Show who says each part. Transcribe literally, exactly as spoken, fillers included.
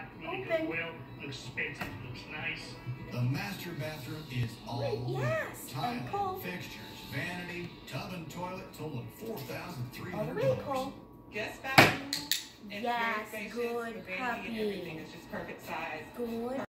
Speaker 1: right, really
Speaker 2: Open.
Speaker 1: good, well, looks expensive, looks nice.
Speaker 3: The master bathroom is all new.
Speaker 2: Yes,
Speaker 3: Tile,
Speaker 2: and Cole.
Speaker 3: fixtures, vanity, tub and toilet totaling four thousand three
Speaker 2: All the
Speaker 3: hundred
Speaker 2: way,
Speaker 3: dollars.
Speaker 2: Cole.
Speaker 4: Guest bathroom. It's
Speaker 2: Yes,
Speaker 4: very spacious,
Speaker 2: good
Speaker 4: the vanity and
Speaker 2: puppy.
Speaker 4: everything is just perfect size.
Speaker 2: Good